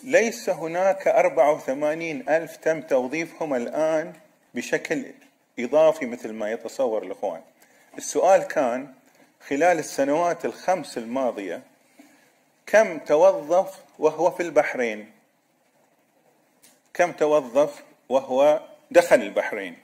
ليس هناك 84,000 تم توظيفهم الآن بشكل إضافي مثل ما يتصور الإخوان. السؤال كان خلال السنوات الخمس الماضية كم توظف وهو في البحرين، كم توظف وهو دخل البحرين.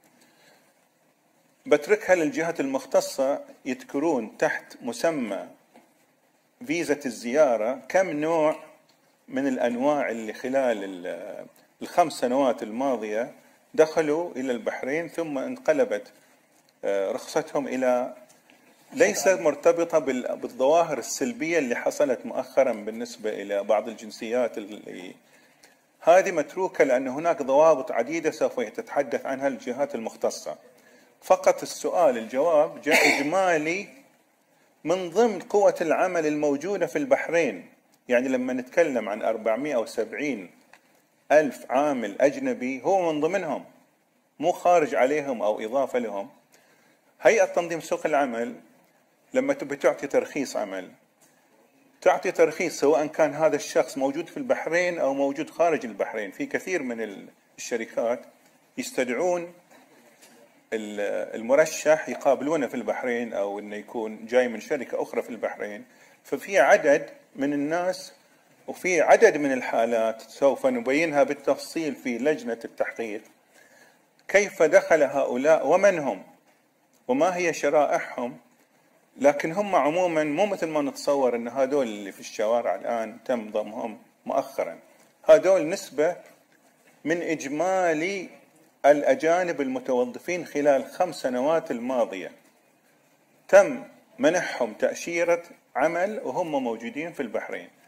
بتركها للجهات المختصة يذكرون تحت مسمى فيزا الزيارة كم نوع من الأنواع اللي خلال الخمس سنوات الماضية دخلوا إلى البحرين ثم انقلبت رخصتهم إلى ليس مرتبطة بالظواهر السلبية اللي حصلت مؤخرا بالنسبة إلى بعض الجنسيات اللي هذه متروكة، لأن هناك ضوابط عديدة سوف تتحدث عنها الجهات المختصة. فقط الجواب جاء إجمالي من ضمن قوة العمل الموجودة في البحرين. يعني لما نتكلم عن 470,000 عامل أجنبي هو من ضمنهم، مو خارج عليهم أو إضافة لهم. هيئة تنظيم سوق العمل لما تبي تعطي ترخيص عمل تعطي ترخيص سواء كان هذا الشخص موجود في البحرين أو موجود خارج البحرين. في كثير من الشركات يستدعون المرشح يقابلونه في البحرين أو إنه يكون جاي من شركة أخرى في البحرين. ففي عدد من الناس وفي عدد من الحالات سوف نبينها بالتفصيل في لجنة التحقيق كيف دخل هؤلاء ومن هم وما هي شرائحهم. لكن هم عموما مو مثل ما نتصور ان هذول اللي في الشوارع الآن تم ضمهم مؤخرا. هذول نسبة من إجمالي الأجانب المتوظفين خلال 5 سنوات الماضية تم منحهم تأشيرة عمل وهم موجودين في البحرين.